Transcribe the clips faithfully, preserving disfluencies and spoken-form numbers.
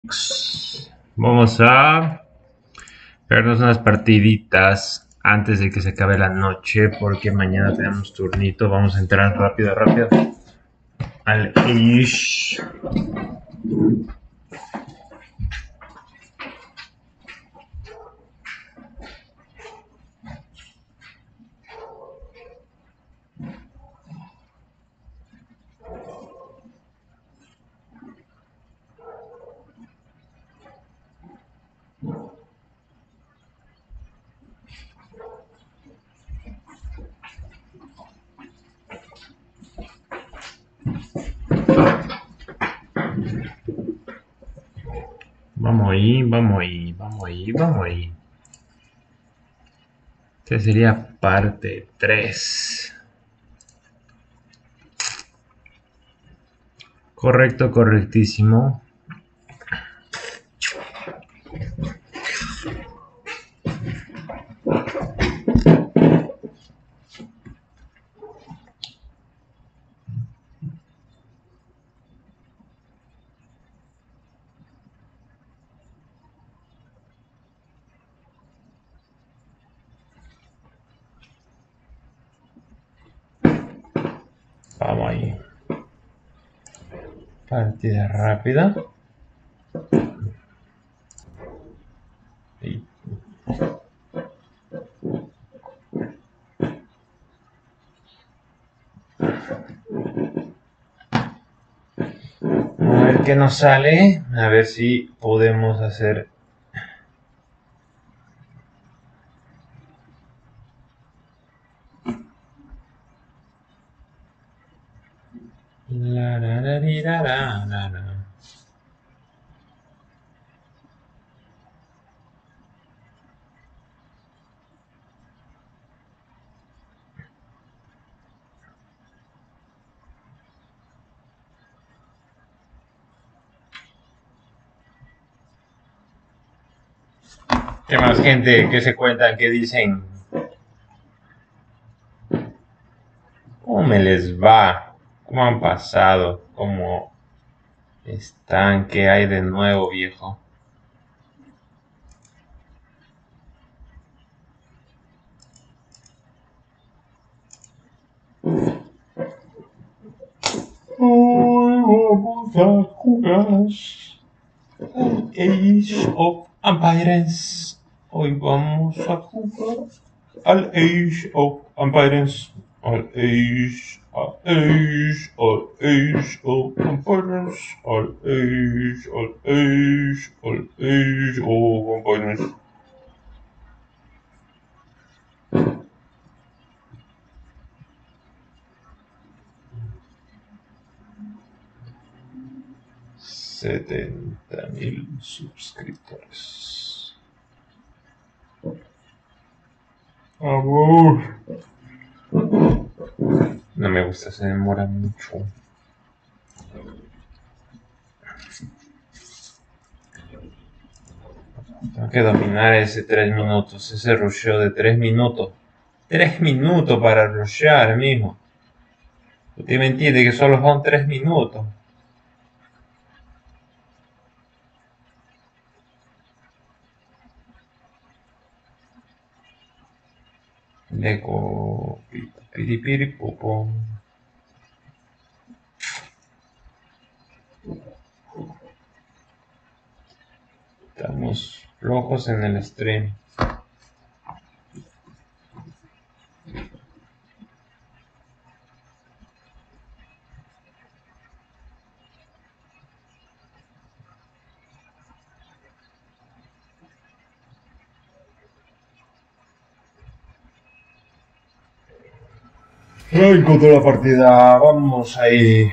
Vamos a vernos unas partiditas antes de que se acabe la noche porque mañana tenemos turnito. Vamos a entrar rápido, rápido al Ish. Vamos ahí, vamos ahí, vamos ahí, vamos ahí. Esta sería parte tres. Correcto, correctísimo. Vamos ahí. Partida rápida. Y a ver qué nos sale. A ver si podemos hacer. La, la, la, la, la, la, la. ¿Qué más, gente? ¿Qué se cuentan? ¿Qué dicen? ¿Cómo me les va? ¿Cómo han pasado? ¿Cómo están? ¿Qué hay de nuevo, viejo? Hoy vamos a jugar al Age of Empires. Hoy vamos a jugar al Age of Empires. Al Age, al Age, al Age of Empires. Al Age, al Age, al Age of Empires. setenta mil suscriptores. Amor. No me gusta, se demora mucho. Tengo que dominar ese tres minutos, ese rusheo de tres minutos. tres minutos para rushear, mijo. Usted me entiende que solo son tres minutos. Leco, piripiripopo. Estamos flojos en el stream. Ay, encontré la partida. Vamos ahí.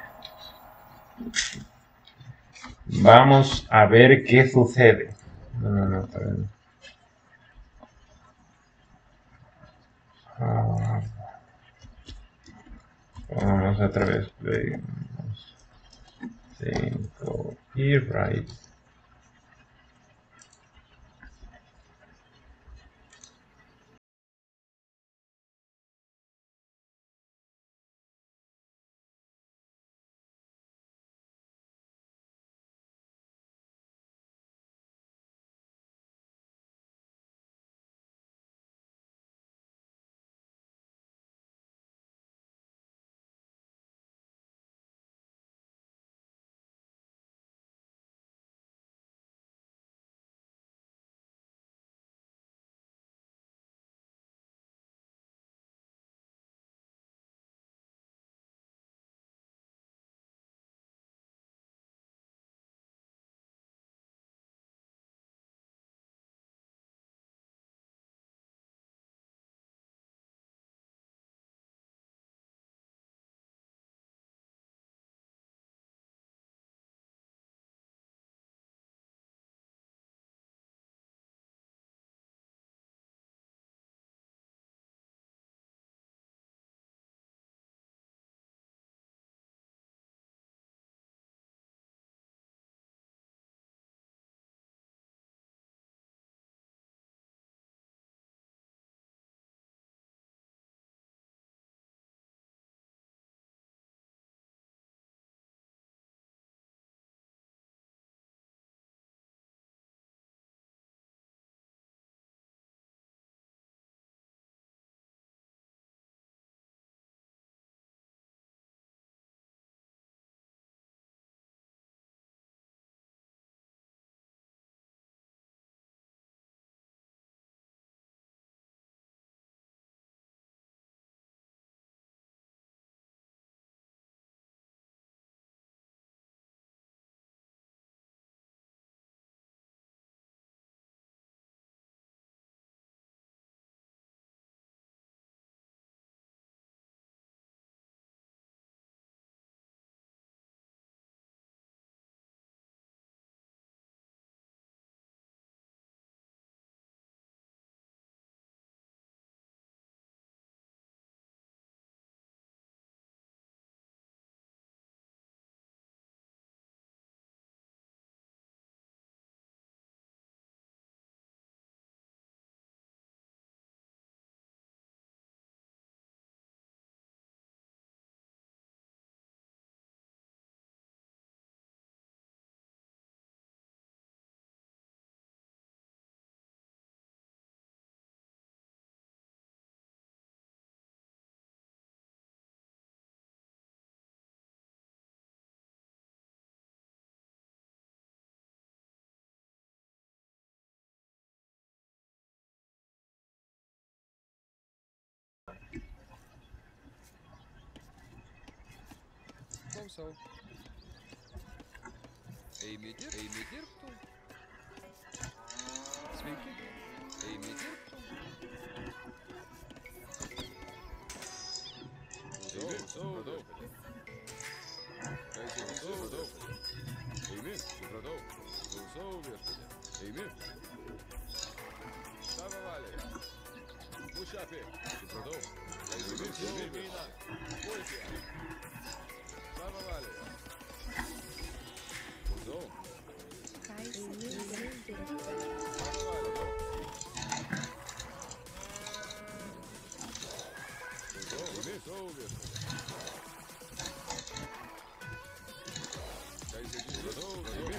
Vamos a ver qué sucede. No, no, no, está bien. Ah, vamos otra vez. cinco y right. Klausau. Eimi dirbti. Eimi dirbti. Sveiki. Eimi dirbti. Eimi, supratau. Ką jis supratau. Eimi, supratau. Klausau viešpatė. Eimi. Tavo valioje. Mušapė. Supratau. Eimi, eimi. Puikiai. Tavo valioje. Klausau. Ką jis dirbti. Tavo valioje. Klausau. Eimi, klausau viešpatė. Ką jis supratau. Eimi.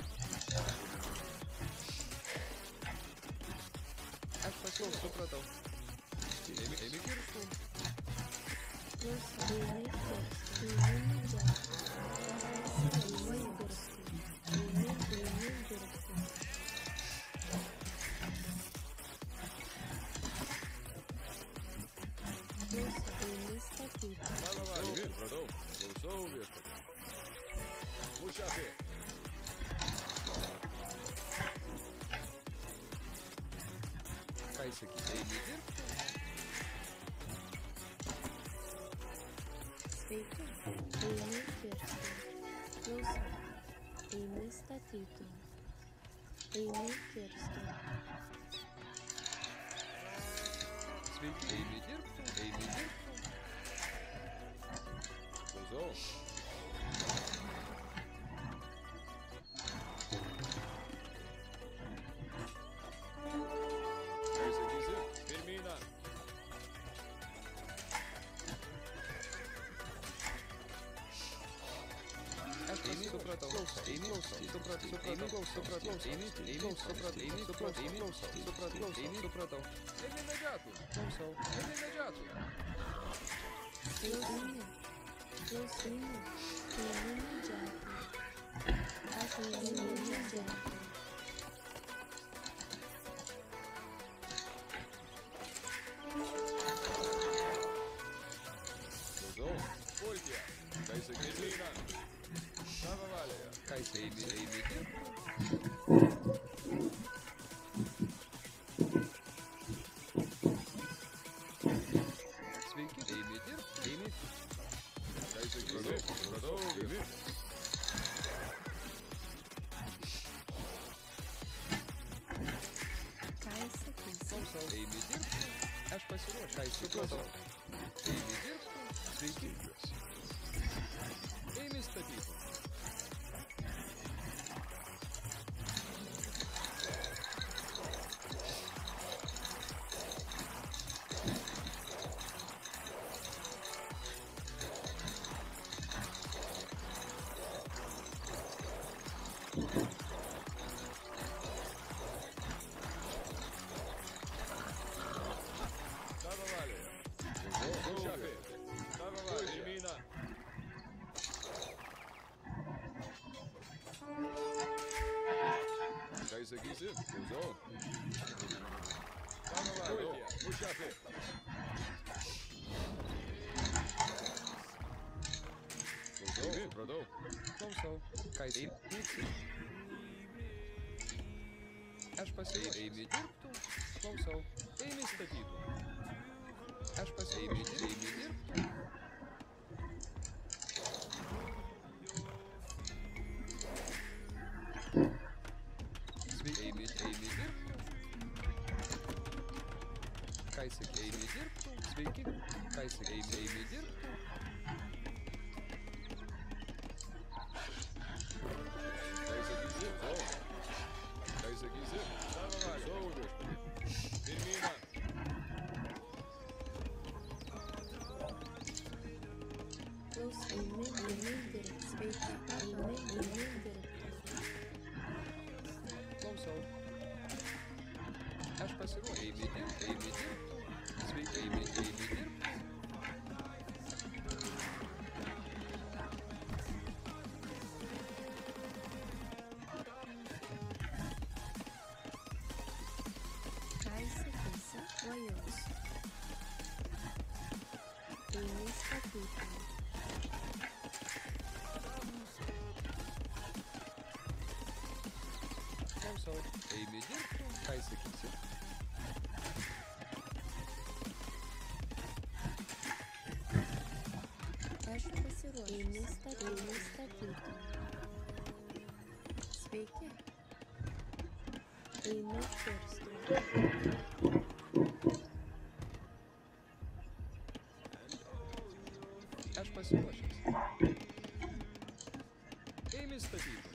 Aš pasiau, supratau. Eimi, eimi kirstu. Jūs eini dirbti. Eini dirbti. Eini dirbti. Eini, eini dirbti. Jūs eini statyti. Tavo valioje. Supratau. Klausau viešpatė. Mušapė. Ką jis sakys? Eimi dirbti. Sveiki. Eini dirbti. Klausau. Eini statyti. Eini kirsti. Sveiki. Eimi dirbti. Eimi dirbti. Klausau. Ką jis sakysi? Pirmyną. Aš eini, supratau. Eini, supratau. Eini, supratau. Eini, eini, supratau. Eini, supratau. Eini, supratau. Eini, supratau. Eini medžiatų. Klausau. Eini medžiatų. Jūs eini. Jūs eini. Eini medžioti. Aš einu medžioti. Klausau. Puikiai. Ką jis sakys? Pirmyną. Tavo valioje. Ką jis eimi, eimi dirbti? Sveiki. Eimi dirbti. Eimi. Ką jis sakys? Supratau. Eimi. Ką jis sakys? Klausau. Eimi dirbti. Aš pasiruošiu. Ką jis supratau. Eimi dirbti. Sveiki. Eimi statyti. Tavo valioje. Mušapė. Tavo valioje. Pirmyną. Ką jis sakysi? Klausau. Tavo valioje. Mušapė. Klausau. Supratau. Klausau. Ką jis vyksta? Aš pasiėmiau. Eimi dirbtų. Klausau. Eimi statytų. Aš pasiėmiau. Eimi dirbtų. Sveiki. Eimi, eimi dirbtų. Ką jis sakė? Eimi dirbtų. Sveiki. Ką jis sakė? Eimi, eimi dirbtų. Ką jis sakysi? O. Ką jis sakysi? Tavo valioje. Klausau viešpatė. Pirmyną. Jūs eini, eini dirbti. Sveiki. Eini, eini dirbti. Klausau. Aš pasiruošiu. Eimi dirbti. Eimi dirbti. Sveiki. Eimi, eimi dirbti. Ką jis sakys? O jūs. Eini statyti. Klausau, eimi dirbti, ką sakysi? Aš pasiruošęs. Eini statyti. Eini statyti. Sveiki. Einu kirsti. Aš pasiruošęs. Eimi statyti.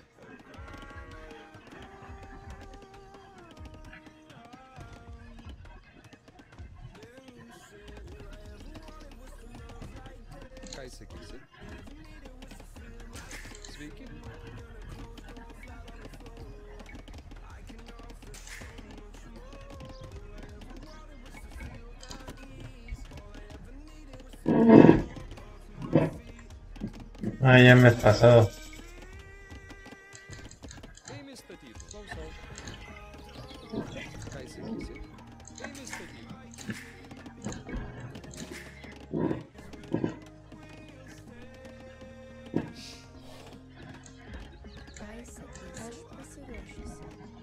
Ką sakysi? Sveiki. Ah, ya me has pasado. Eimi statyti. Klausau. Ką sakysi? Eimi statyti. Ką sakysi? Aš pasiruošęs.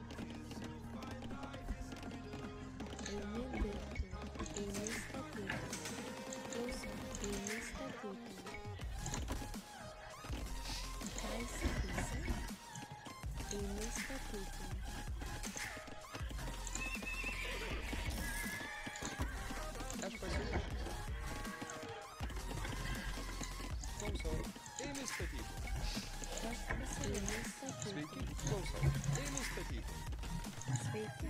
Eini dirbti. Eini statyti. Klausau. Eini statyti. Ką sakysi? Eini statyti. Aš pasiruošęs. Klausau. Eimi statyti. Aš pasiruošęs. Sveiki. Klausau. Eimi statyti. Sveiki.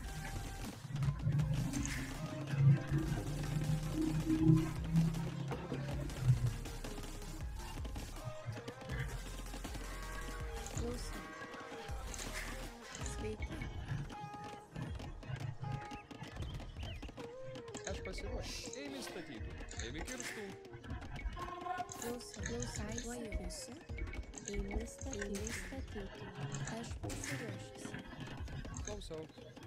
Klausau. Sveiki. Aš pasiruošęs. Eimi statyti. Eimi kirstų. Klausau. Klausaujuosi. Eini statyti. Eini statyti. Aš pasiruošęs. Klausau.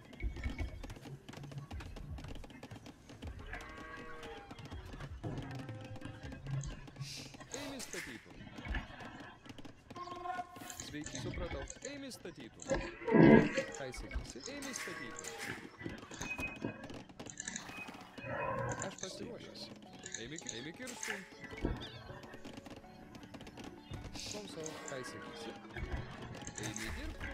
Eimi statytų. Sveiki, supratau. Eimi statytų. Ką sakysi? Eimi statytų. Aš pasiruošęs. Eimi, eimi kirstų. Klausau. Ką sakysi? Eimi dirbti.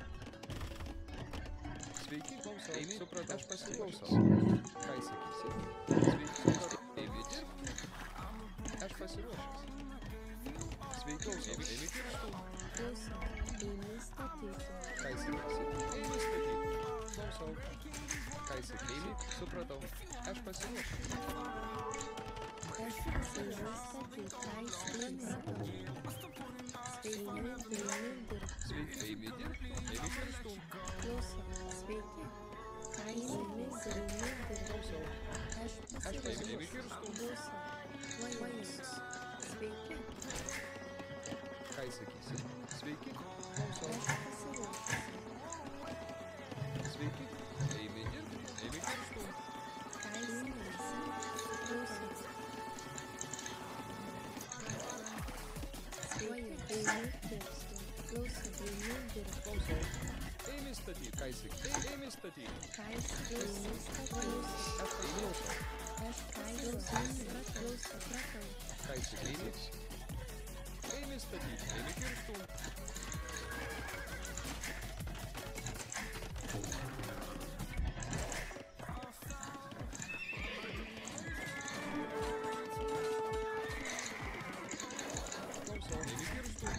Sveiki, klausau. Eimi, supratau. Aš pasiklausau. Ką sakysi? Sveiki, supratau. Eimi dirbti. Aš pasiruošęs. Sveiki, klausau. Eimi kirstų. Klausau. Eini statyti. Ką sakysi? Eimi statyti. Klausau. Ką sakysi? Eimi, supratau. Aš pasiruošęs. Aš pasiruošęs statyti. Ką sakysi? Sveiki. Eini dirbti. Sveiki, eimi dirbti. Eimi kirstų. Klausau. Sveiki. Ką eini dirbti. Klausau. Aš Aš eimi, eimi pasiruošęs. kirstų. Klausau. Vajusis. Sveiki. Ką sakysi? Sveiki. Klausau. Aš pasiruošęs. Sveiki. Eimi dirbti. Eimi kirstų. Ką eini. Klausau. Sveiki. Eini kirsti. Klausau. Eini dirbti. Klausau. Eimi statyti. Ką sakysi? Eimi statyti. Ką eini statyti. Aš klausau. Aš ką klausau. Supratau. Ką sakysi? Eimi statyti. Eimi kirstų. Klausau. Eimi kirstų.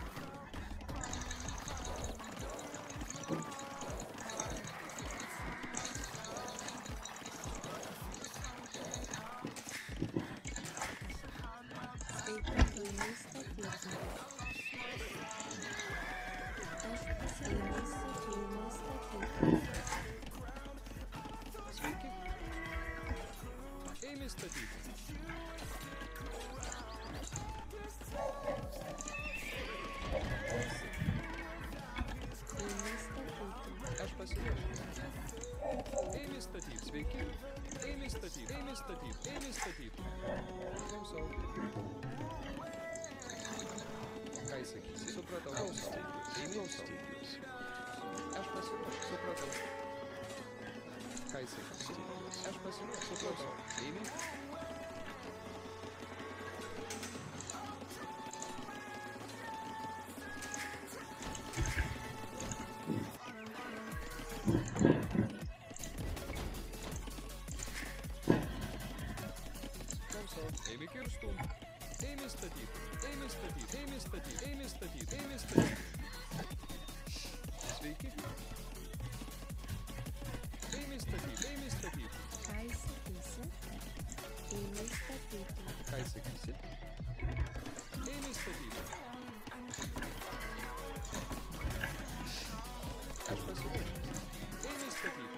Sveiki. Eini statyti. Aš pasiruošęs. Eini statyti. Sveiki. Eimi statyti. Eini statyti. Aš pasiruošęs. Eimi statyti. Sveiki. Eimi statyti. Eimi statyti. Eimi statyti. Klausau. Ką sakysi? Supratau. Klausau. Eimi klausau. Aš pasiruošęs. Aš pasiruošęs. Supratau. Eini. Klausau. Eimi kirstų. Eimi statyti. Eimi statyti. Eimi statyti. Eimi statyti. Eimi statyti. Sveiki. Eimi statyti. Eimi statyti. Ką įsakysi? Ką įsakysi? Eini statyti. Eimi statyti. Aš pasiruošęs. Eimi statyti.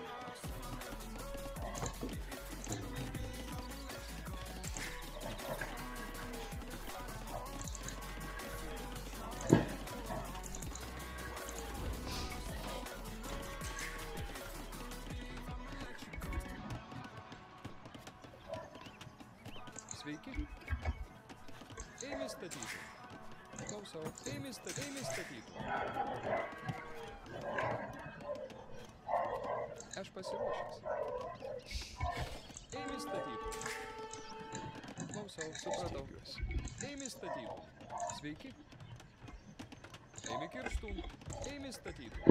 Sveiki. Eimi statyti. Klausau. Eimi statyti. Eimi statyti. Aš pasiruošęs. Eimi statyti. Klausau. Supratau. Eimi statyti. Sveiki. Eimi kirstų. Eimi statyti.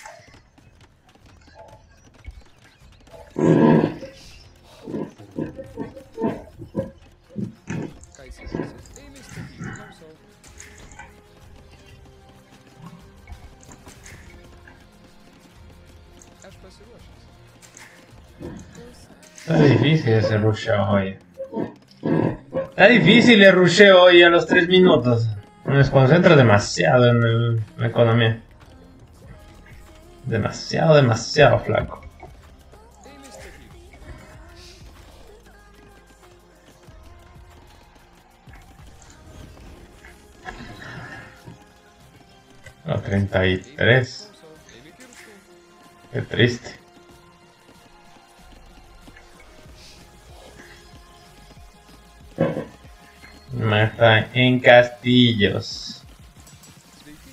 Ką įsakysi? Eimi statyti. Klausau. Aš pasiruošęs. Está difícil ese rusheo hoy. Está difícil el rusheo hoy a los tres minutos. Me desconcentra demasiado en el- la economía. Demasiado, demasiado flaco. Eimi statyti. No, treinta y tres. Klausau. Eimi kirstų. Qué triste. Mata en castillos. Sveiki.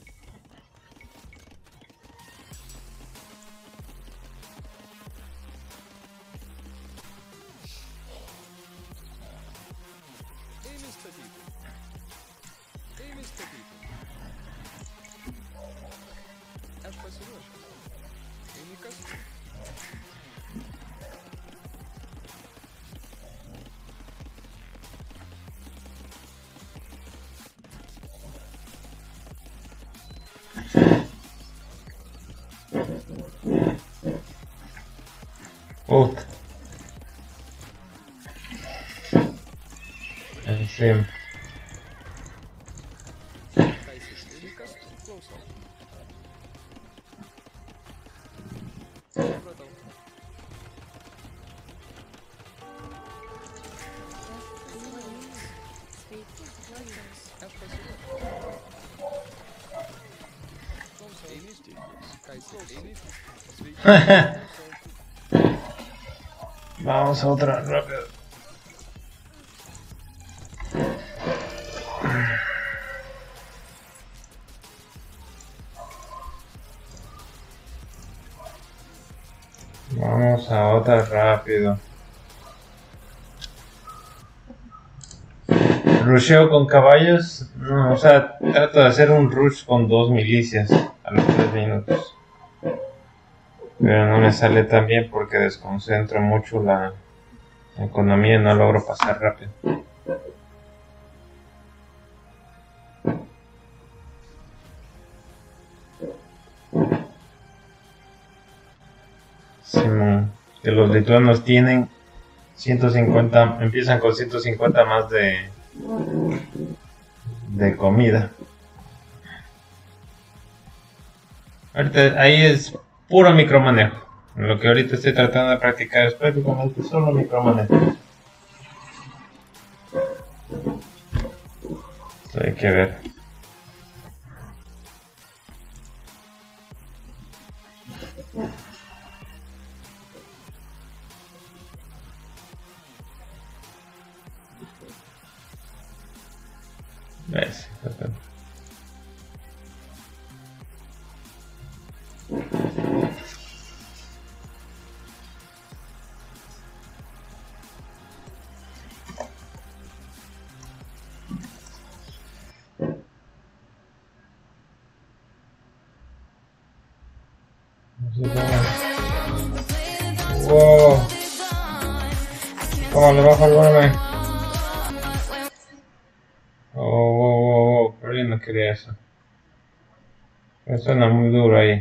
Eimi statyti. Eimi statyti. Aš pasiruošęs. Eimi kasti. Puta. En fin. Ką įsakysi? Eimi kasti. Klausau. Supratau. Sveiki. Klausausi. Aš pasiruošęs. Klausau. Eimi statyti. Ką įsakysi? Eimi. Sveiki. Klausau. Vamos a otra rápido. Vamos a otra rápido. Rusheo con caballos. No, o sea, trato de hacer un rush con dos milicias a los tres minutos. Pero no me sale tan bien porque desconcentro mucho la economía y no logro pasar rápido. Simón, que los lituanos tienen ciento cincuenta, empiezan con ciento cincuenta más de, de comida. Ahorita ahí es puro micromanejo. Lo que ahorita estoy tratando de practicar es prácticamente solo micromanejo. Esto hay que ver. ¿Ves? Así como... Wow. ¿Cómo le bajo el volumen? Oh, wow, wow, wow. Pero yo no quería eso. Me suena muy duro ahí.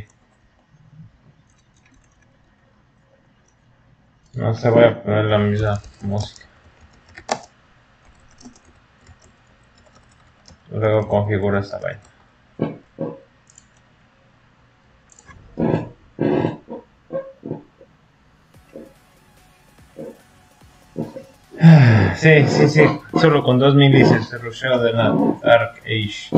No se voy a poner la misma música. Luego configuro esta vaina. Sí, sí, sí. Solo con dos milicias el rusheo de la Dark Age.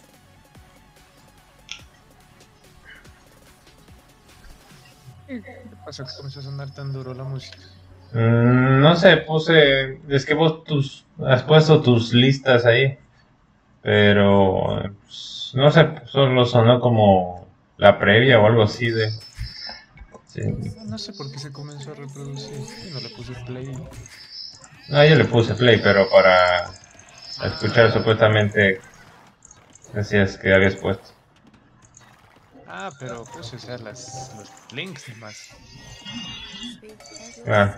¿Qué pasó que comenzó a sonar tan duro la música? Mm, no sé, puse... Es que vos tus, has puesto tus listas ahí. Pero... pues, no sé, solo sonó como la previa o algo así de... Sí. No, no sé por qué se comenzó a reproducir. Y no le puse play. No, yo le puse play, pero para escuchar supuestamente decías que habías puesto. Ah, pero puse, o sea, las, los links nomás. Claro.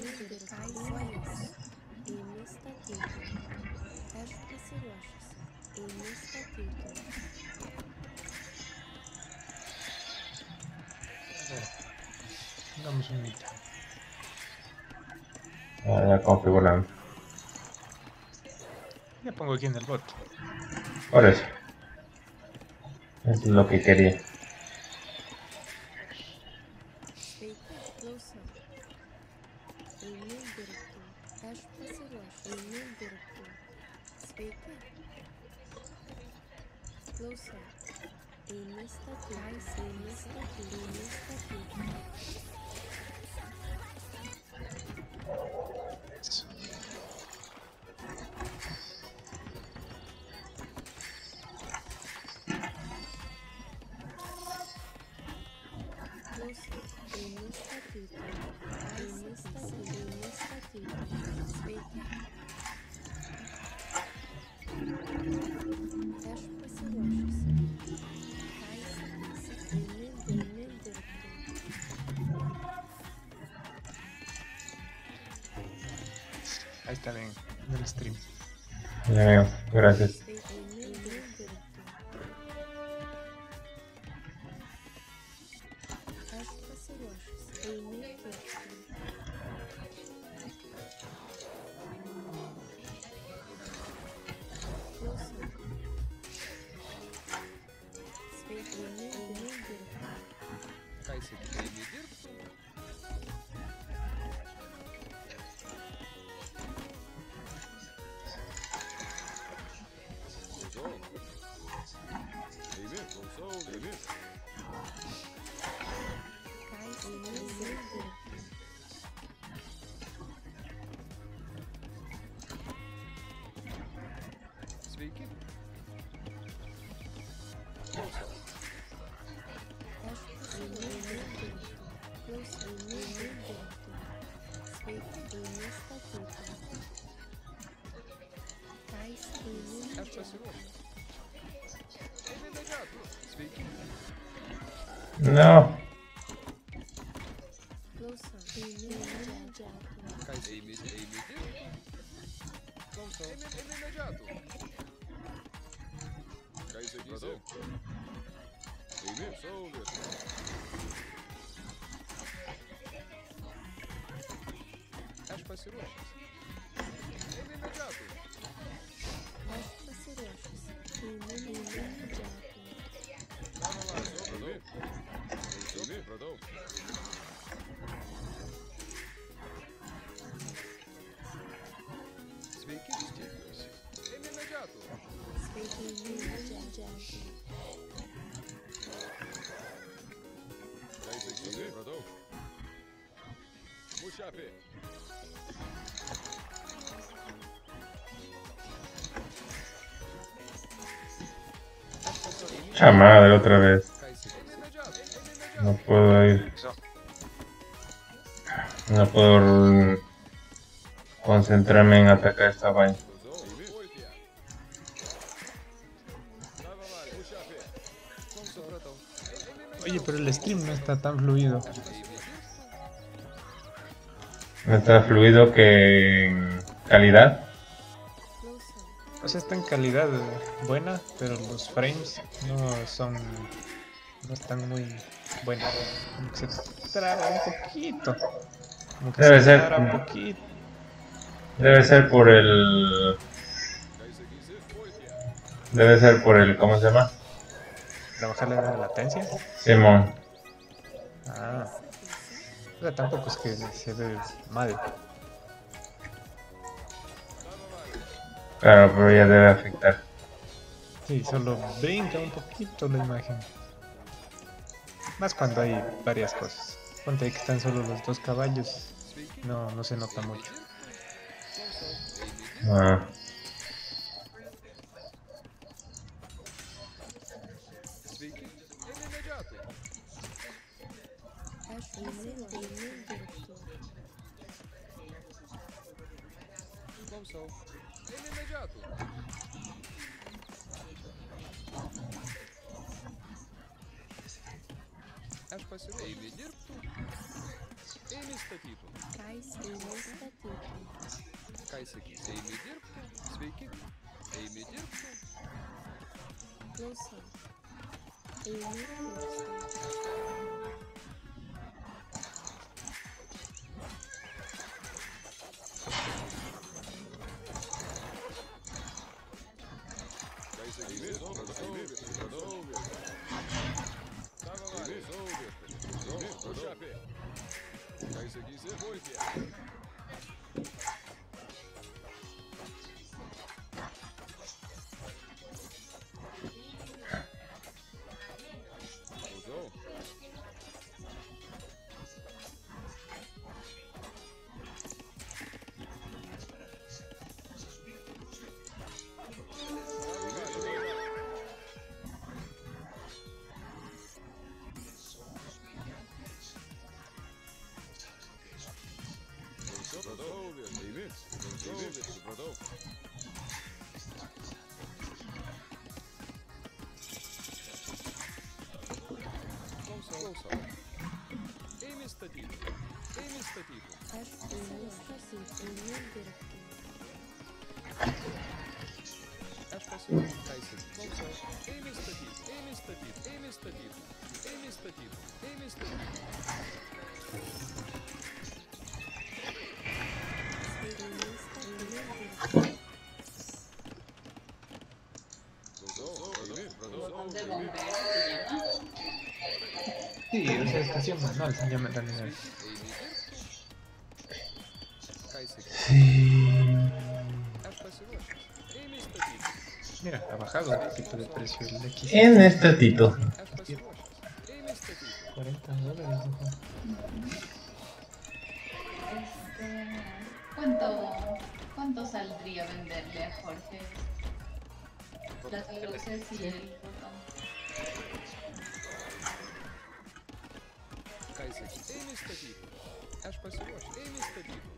Hagamos un mito. Ah, ya configurando. Ya pongo aquí en el bot. Por eso. Eso es lo que quería. Eso. Ahí está bien, en el stream. Ya veo, gracias. Кайсы Эмидир. Эмир, Кунсоу, Эмир. Sveiki. Klausau. Aš pasiruošęs. Emilijatų. Sveiki. No. Кайсы Эмидир. Эмидир. Klausau. Emilijatų. Кайсы Гизė. Emir, Saulė. Aš pasiruošęs. Emilijatų. Pradau. Sveiki, stipriuosi. Emilijatų. Kaiser Gizė. Pradau. Mušapė. Cha madre, otra vez. Kaiser Emilijatų. No puedo ir. Eso. No puedo mm, concentrarme en atacar esta vaina. Olpija. Mušapė. Supratau. Oye, pero el stream no está tan fluido. No está fluido que en calidad. Close up. O sea, está en calidad buena, pero los frames no son... no están muy buenos. Como que se traba un poquito. Como que Debe se ser. traba un poquito. Debe ser por el. Debe ser por el. ¿Cómo se llama? Para bajarle la latencia. Simón. Ah, o sea, tampoco es que se ve mal. Claro, pero ya debe afectar. Sí, solo brinca un poquito la imagen. Más cuando hay varias cosas. Ponte ahí que están solo los dos caballos. No, no se nota mucho. Ah. Sveiki, immediato. Ash remember director. Klausau, immediato. Aš pasiruošęs. Eimi dirbtų. Eimi statytų. Kais eimi statytų. Ką jis sakys? Eimi dirbtų. Sveiki. Eimi dirbtų. Close up. Eimi dirbtų. Ką jis sakys? Eimi dirbtų. Savo valiai. Ką jis sakysi? Puikiai. Klausau. Supratau. Eimi. Eimi. Supratau. Klausau. Klausau. Eimi statytų. Eimi statytų. Ash eimi statytų. Eimi dirbtų. Aš pasiruošęs. Ką jis sakys? Klausau. Eimi statytų. Eimi statytų. Eimi statytų. Eimi statytų. Eimi statytų. Eimi statytų. Klausau. Eimi. Botón de bombero se llama. Sí, o sea, estación manual se llama en realidad. Eimi dirbtų. Ką jis sakys? Aš pasiruošęs. Eimi statytų. Mira, ha bajado un poquito de precio el X. En estatito. Aš pasiruošęs. Eimi statytų. cuarenta dólares, ojo. Este, ¿cuánto, ¿Cuánto saldría venderle a Jorge las luces y el botón? Ką jis sakys? Eimi statytų. Aš pasiruošęs. Eimi statytų.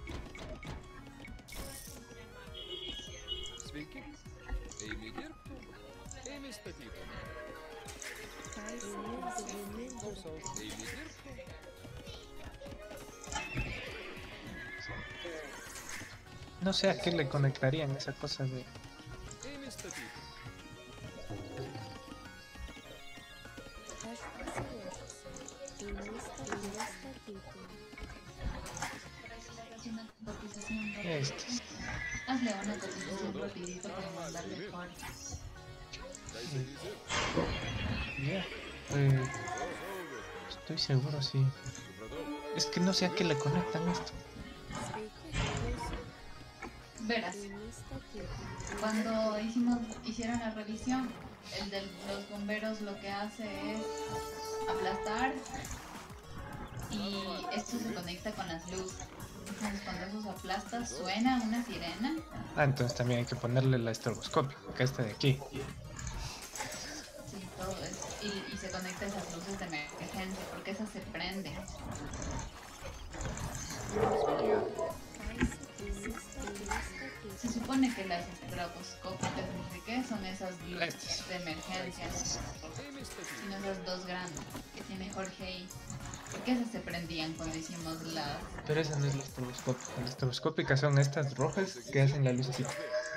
Sveiki. Eimi dirbtų. Eimi statytų. Kais eimi Klausau. dirbtų. Eimi dirbtų. No sé a qué le conectarían esa cosa de... Eimi statytų. Ash pasiruošęs. Eimi statytų. Hazle una cotización rápida. Estos. Hazle una cotización rapidito para mandarle Jorge. Ką jis sakys? Ya. Eh, estoy seguro, sí. Supratau. Es que no sé a qué le conectan esto. Sveiki. Close up. Verás, Eimi statytų. cuando hicimos, hicieron la revisión, el de los bomberos lo que hace es aplastar y esto se conecta con las luces. Entonces cuando eso se aplasta suena una sirena. Ah, entonces también hay que ponerle la estroboscopio, que este de aquí. Sí, todo eso. Y, y se conecta a esas luces de emergencia porque esas se prenden. Kais eimi statytų. Se supone que las estroboscópicas, no sé qué, son esas luces de emergencia, sino esas dos grandes que tiene Jorge ahí. Porque esas se prendían cuando hicimos las... Pero esa no es la estroboscópica. Las estroboscópicas son estas rojas que hacen la luz así.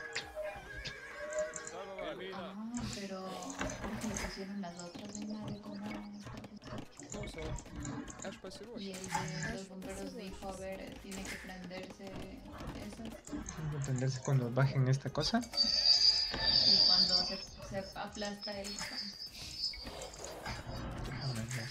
Ah, pero ¿por qué le pusieron las otras en madre como estroboscópicas? Y el de los bomberos dijo, a ver, tiene que prenderse esas. Tiene que entenderse cuando bajen esta cosa. Y cuando se, se aplasta el... Déjame ver.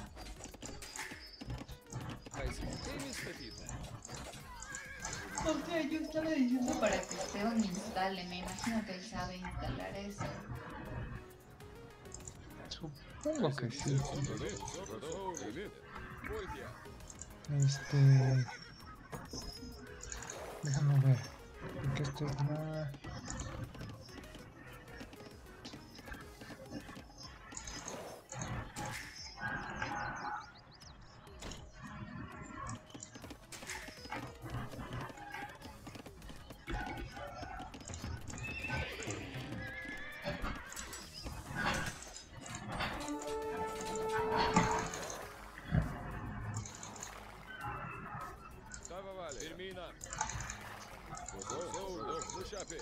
O sea, yo estaba diciendo para que Esteban instale, me imagino que él sabe instalar eso. Supongo que sí. Este... Déjame ver. Porque esto es la... Termina. Deixa ver.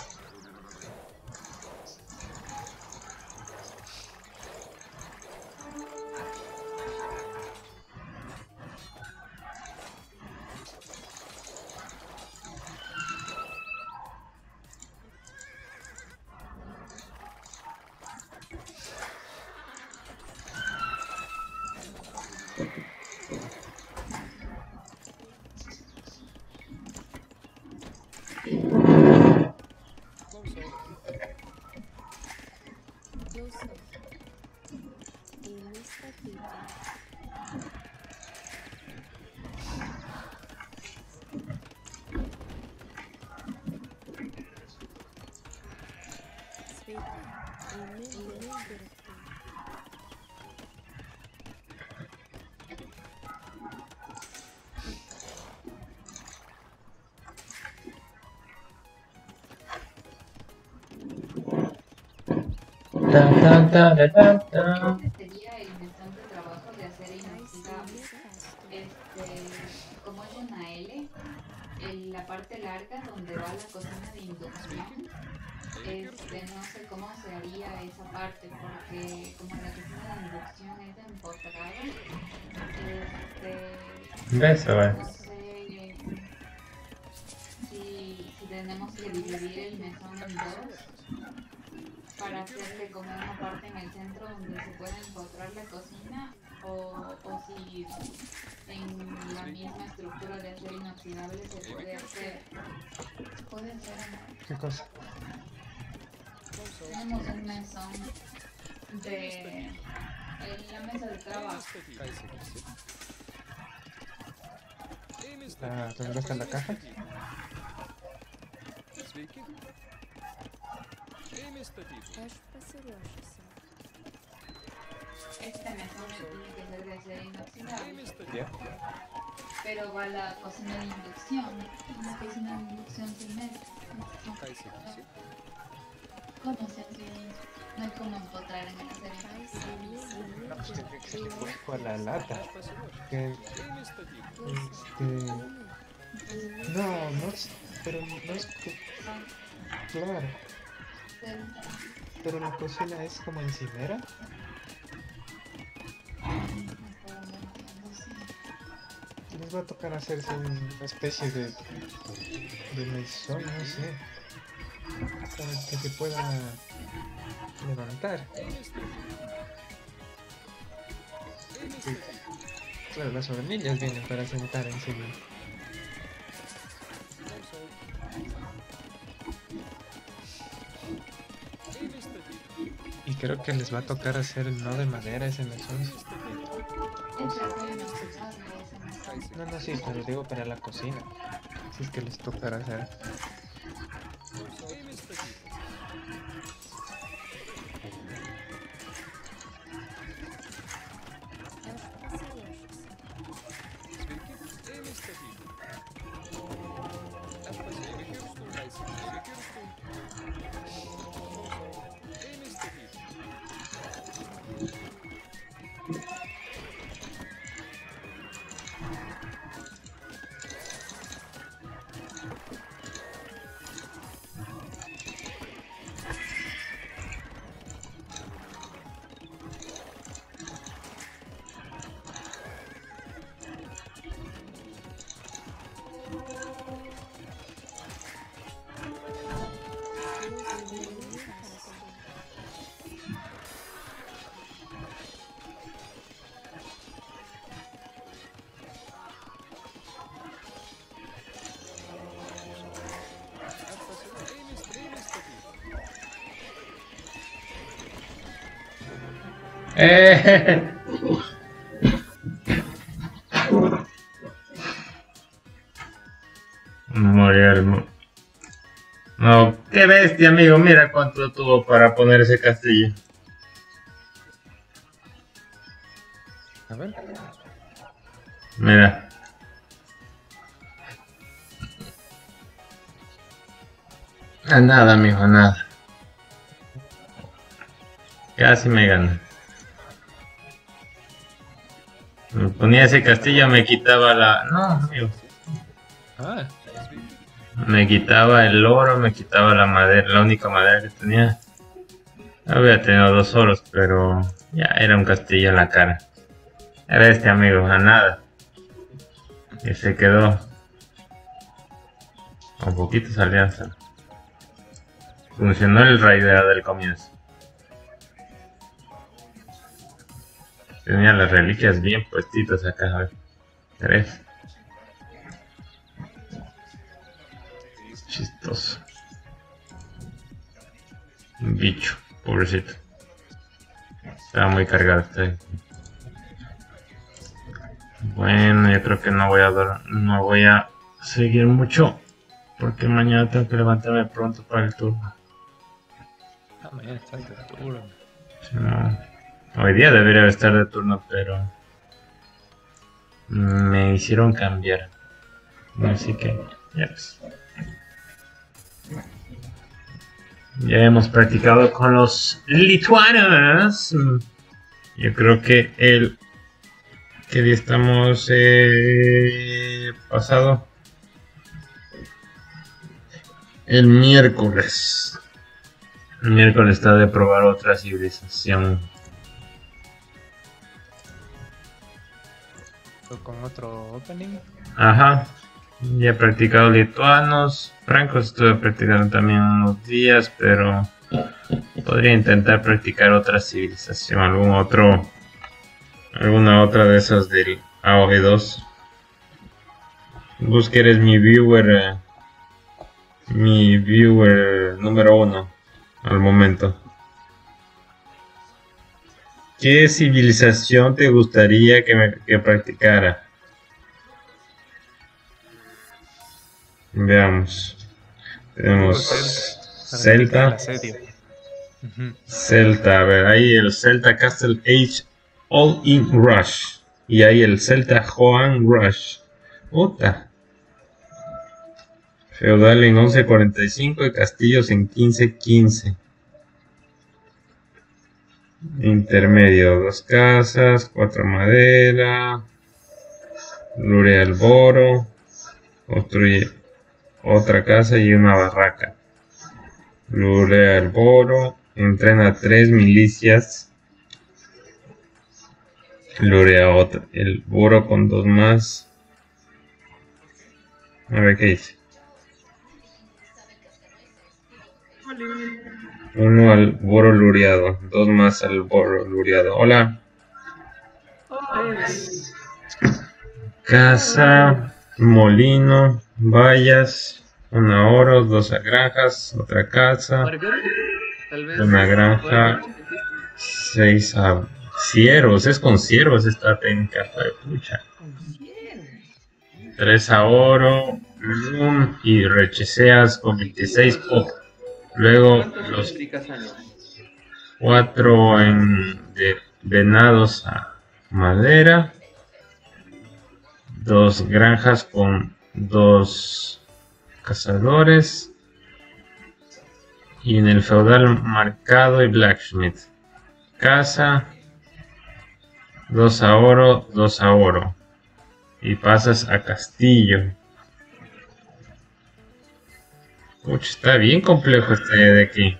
Yo soy en esta vida. Sveiki, einu dirbti. Ta, ta, ta, ta, ta, ta. Sería el mesón de trabajo de acero inoxidable. Este, como es una L, en la parte larga donde va la cocina de inducción, este, no sé cómo se haría esa parte, porque como la cocina de inducción es empotrada, este, ¿Ves? A ver. no sé si, si tenemos que dividir el mesón en dos para hacerle como una parte en el centro donde se puede empotrar la cocina, o, o si en la misma estructura de acero inoxidable se puede hacer. Puede ser, ¿no? ¿Qué cosa? Tenemos un mesón de en la mesa de trabajo. Ah, ¿dónde está la caja? Aš pasiruošusi. Este mesón tiene que ser de acero inoxidable, Ya. pero va la cocina de inducción. La cocina de inducción sin mesa. ¿Cómo se hace? No hay como empotrar en el acero Ai, inoxidable. sim, No, pues sim, tendría que ser igual a la lata. Que, este... sim. No, no es... Pero no es que... Claro. Pero la cocina es como encimera. Les va a tocar hacerse una especie de... de mesón, no sé. Para que se pueda levantar. Sí. Claro, las hornillas vienen para sentar encima. Y creo que les va a tocar hacer no de madera ese mesón. Es acero inoxidable ese mesón. No, no, sí, pero digo para la cocina. Si es que les tocará hacer. Aš pasiruošusi. Eh. Murió el... mo- No, qué bestia, amigo. Mira cuánto tuvo para poner ese castillo. A ver. Mira. A nada, amigo, a nada. Casi me gana. Me ponía ese castillo, me quitaba la... No, amigo. Ah, Me quitaba el oro, me quitaba la madera, la única madera que tenía. Había tenido dos oros, pero ya era un castillo en la cara. Era este, amigo, a nada. Y se quedó. Con poquitos alianzas. Funcionó el raideo del comienzo. Tenía las reliquias bien puestitas acá, a ver. Tres. Chistoso. Un bicho, pobrecito. Estaba muy cargado este ahí. Bueno, yo creo que no voy a dar, no voy a seguir mucho. Porque mañana tengo que levantarme pronto para el turno. ah, mañana está el turno. Si no, hoy día debería estar de turno, pero me hicieron cambiar. Así que, ya ves. Ya hemos practicado con los lituanos. Yo creo que el... ¿Qué día estamos eh, pasado? El miércoles. El miércoles está de probar otra civilización. ¿O con otro opening? Ajá. Ya he practicado lituanos. Francos estuve practicando también unos días, pero podría intentar practicar otra civilización, algún otro, alguna otra de esas del A O E dos. Vos que eres mi viewer, eh, mi viewer número uno al momento. ¿Qué civilización te gustaría que, me, que practicara? Veamos. Tenemos Celta. Asedio. Ujú. Celta, a ver, ahí el Celta Castle Age All In Rush. Y ahí el Celta Joan Rush. Puta. Feudal en once cuarenta y cinco y castillos en quince quince. Intermedio, dos casas, cuatro madera. Lurea el Boro. Construye otra casa y una barraca. Lurea el Boro. Entrena tres milicias. Lurea otra. El Boro con dos más. A ver qué dice. Uno al Boro lureado. Dos más al Boro lureado. Hola. Casa. Molino. Vallas. Una oro. Dos granjas. Otra casa. Una granja. Seis a ciervos. Es con ciervos esta técnica. De pucha. Tres a oro. Loom y recheseas con veintiséis pop. Luego los cuatro en de venados a madera. Dos granjas con dos cazadores. Y en el feudal marcado y blacksmith. Casa. Dos a oro, dos a oro. Y pasas a castillo. Uy, está bien complejo este de aquí.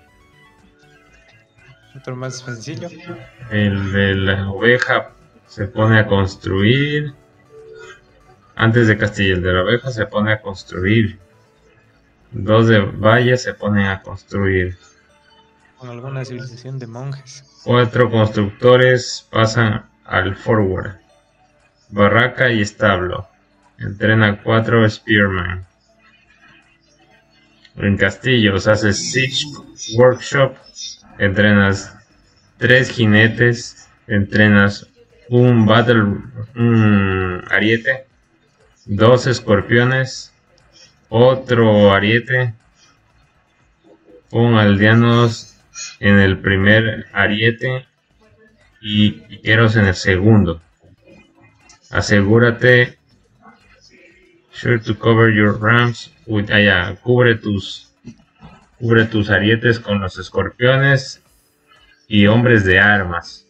Otro más sencillo. El de la oveja se pone a construir. Antes de Castillo de la Oveja se pone a construir. Dos de Valle se ponen a construir. Con alguna civilización de monjes. Cuatro constructores pasan al forward. Barraca y establo. Entrena cuatro Spearman. En castillos haces Siege Workshop. Entrenas tres jinetes. Entrenas un Battle un ariete. Dos escorpiones. Otro ariete. Un aldeanos en el primer ariete y piqueros en el segundo. Asegúrate. Sure to cover your rams with, ah, ya, cubre tus cubre tus arietes con los escorpiones y hombres de armas.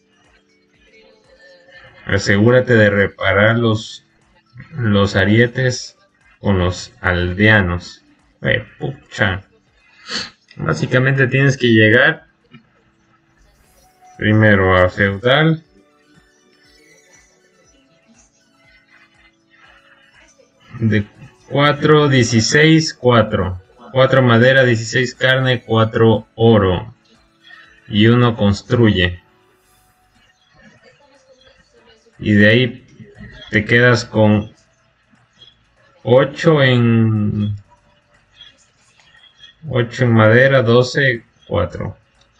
Asegúrate de reparar los los arietes con los aldeanos. Eh, pucha. Básicamente tienes que llegar primero a feudal. De cuatro, dieciséis, cuatro. cuatro madera, dieciséis carne, cuatro oro. Y uno construye. Y de ahí te quedas con ocho en... ocho en madera, doce, cuatro.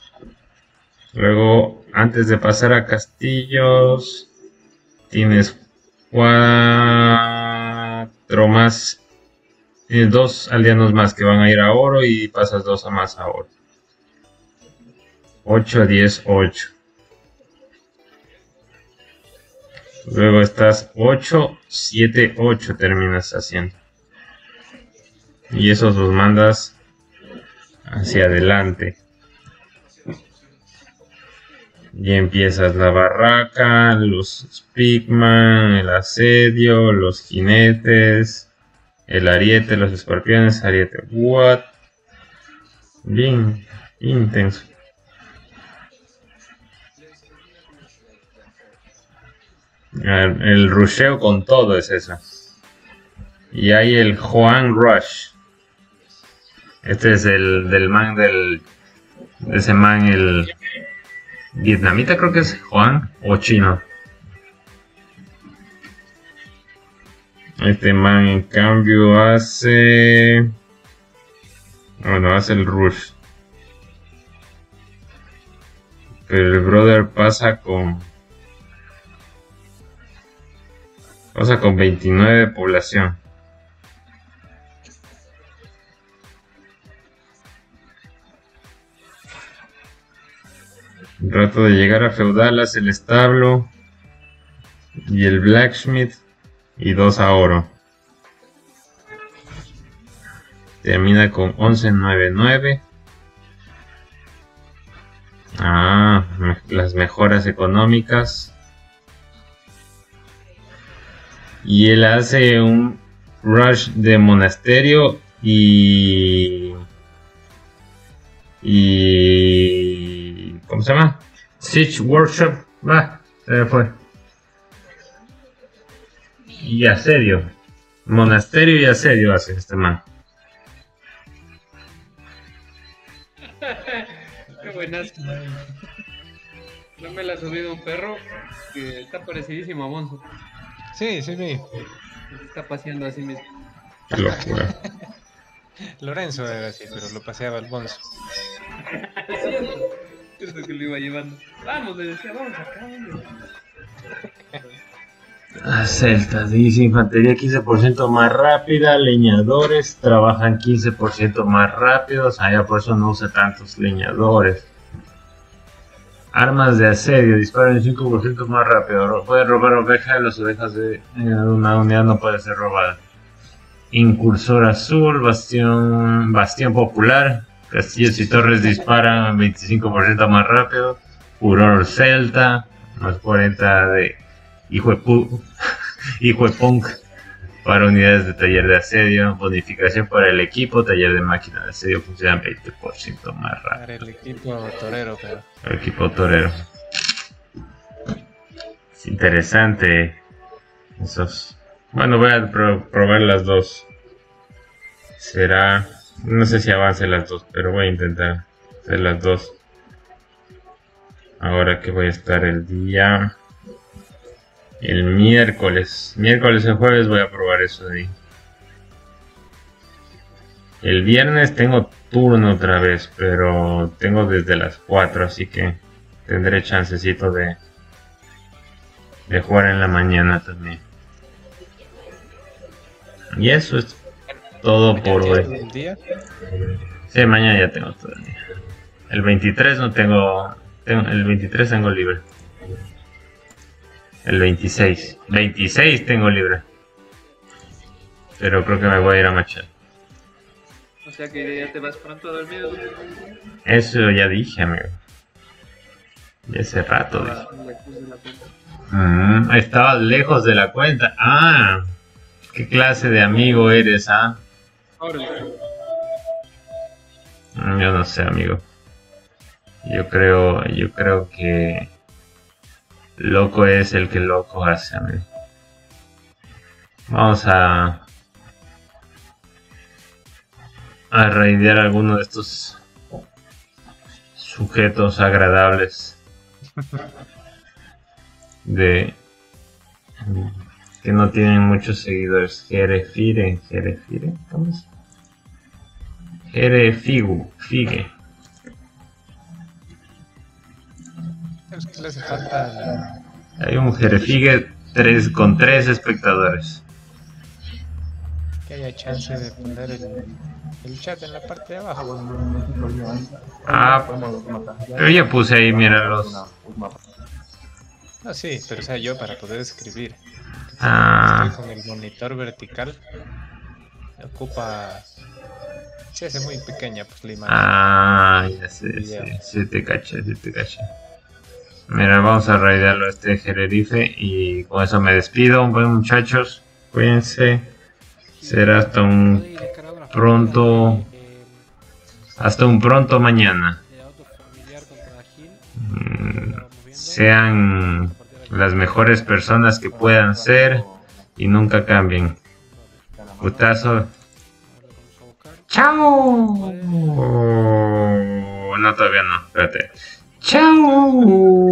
Luego, antes de pasar a castillos, tienes cuatro más. Tienes dos aldeanos más que van a ir a oro y pasas dos a más a oro. ocho, diez, ocho. Luego estás ocho, siete, ocho terminas haciendo. Y esos los mandas hacia adelante. Y empiezas la barraca, los speakman, el asedio, los jinetes, el ariete, los escorpiones, ariete. What? Bien intenso. El rusheo con todo es eso. Y hay el Juan Rush. Este es el del man del... de ese man, el... vietnamita creo que es Juan o chino. Este man en cambio hace... bueno, hace el rush. Pero el brother pasa con... pasa con veintinueve de población. Trato de llegar a feudal, hace el establo y el blacksmith y dos a oro. Termina con once, nueve, nueve. Ah, me- las mejoras económicas. Y él hace un rush de monasterio y... y... ¿cómo se llama? Siege Workshop. Ah, se me fue. Y asedio. Monasterio y asedio hace este man. Qué buenas. No me la ha subido un perro que está parecidísimo a Bonzo. Sí, sí, sí. Se está paseando así mismo. Qué locura. Lorenzo era así, pero lo paseaba el Bonzo. Eso que lo iba llevando. Vamos, le decía, vamos acá, hombre. Ah, Celtas, dice infantería quince por ciento más rápida, leñadores trabajan quince por ciento más rápidos, allá por eso no usa tantos leñadores. Armas de asedio, disparan cinco por ciento más rápido, Ro- puede robar ovejas, las ovejas de en una unidad no puede ser robada. Incursor azul, bastión, bastión popular, castillos y torres disparan veinticinco por ciento más rápido, furor celta, más cuarenta de hijo de pu hijo de punk para unidades de taller de asedio, bonificación para el equipo, taller de máquina de asedio funcionan veinte por ciento más rápido. Para el equipo torero, pero. El equipo torero. Es interesante esos Bueno, voy a pro probar las dos. Será... No sé si avance las dos, pero voy a intentar hacer las dos. Ahora que voy a estar el día... El miércoles. Miércoles y jueves voy a probar eso de ahí. El viernes tengo turno otra vez, pero tengo desde las cuatro, así que tendré chancecito de, de jugar en la mañana también. Y eso es todo por ¿Ya tienes hoy. el día? Sí, mañana ya tengo todo el día. El veintitrés no tengo, tengo el veintitrés tengo libre. El veintiséis. veintiséis tengo libre. Pero creo que me voy a ir a machar. O sea que ya te vas pronto a dormir. ¿No? Eso ya dije, amigo. Ya hace rato dije. Ah, la cruz de la cuenta. Mm, estaba lejos de la cuenta. Ah, ¿qué clase de amigo eres, ah? Órale. Mm, Yo no sé, amigo. Yo creo, yo creo que loco es el que loco hace, amigo. Vamos a a raidear alguno de estos sujetos agradables de que no tienen muchos seguidores. Jerefire, Jerefire, ¿cómo es? Jerefigu, Figue. Es que le hace falta el- Hay un Jerefigue tres, con tres espectadores. que haya chance de poner el, el chat en la parte de abajo. Ah, pero ya puse ahí, mira los. No, sí, pero o sea, yo para poder escribir. Ah, Estoy con el monitor vertical. Ocupa... Se hace muy pequeña pues la imagen. ah, ya sé, sí, sí te caché, sí te caché. Mira, vamos a raidearlo a este Jererife y con eso me despido. Bueno, muchachos, cuídense. Será hasta un pronto, hasta un pronto mañana. Mm, sean las mejores personas que puedan ser y nunca cambien. Putazo. ¡Chao! No, todavía no, espérate. ¡Chao!